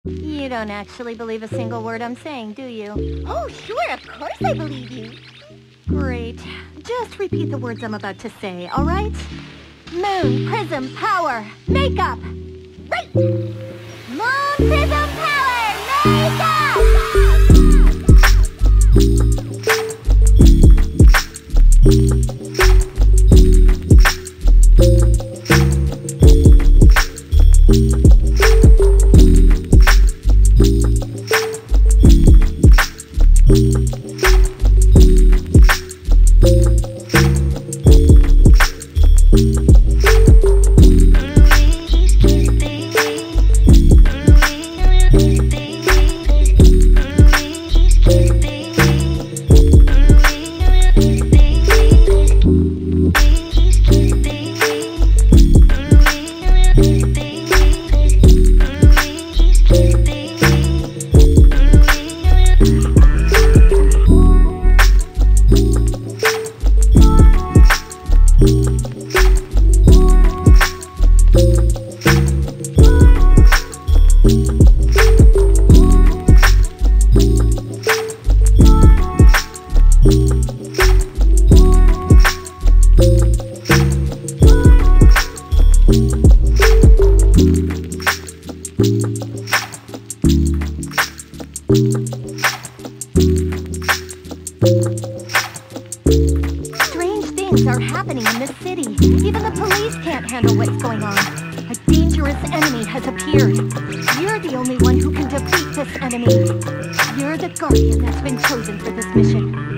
You don't actually believe a single word I'm saying, do you? Oh, sure, of course I believe you. Great. Just repeat the words I'm about to say, all right? Moon, prism, power, makeup! Right! Moon, prism, power, makeup! Strange things are happening in this city. Even the police can't handle what's going on. A dangerous enemy has appeared. You're the only one who can defeat this enemy. You're the guardian that's been chosen for this mission.